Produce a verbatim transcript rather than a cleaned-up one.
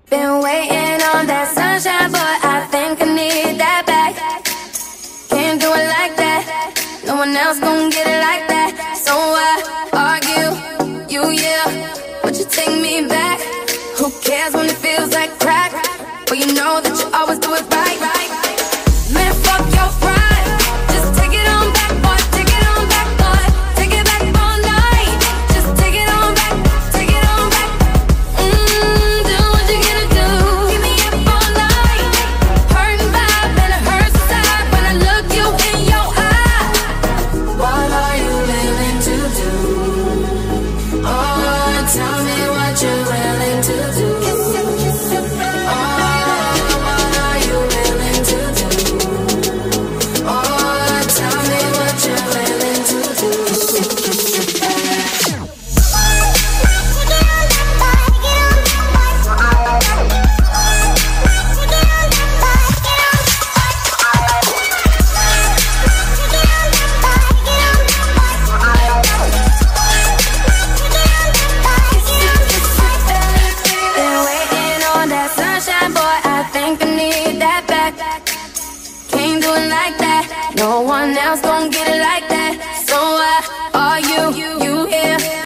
Been waiting on that sunshine, but I think I need that back. Can't do it like that. No one else gon' get it like that. So I argue, you yeah, but you take me back. Who cares when it feels like crack? But you know that you always do it right, right. Man, fuck your pride. Just take it on back, boy. Take it on back, boy. Take it back all night. Just take it on back. Take it on back. Mmm, do what you gotta do. Keep me up all night. Hurting vibe and it hurts inside when I look you in your eye. What are you willing to do? Oh, tell me what you're willing to do. No one else gon' get it like that.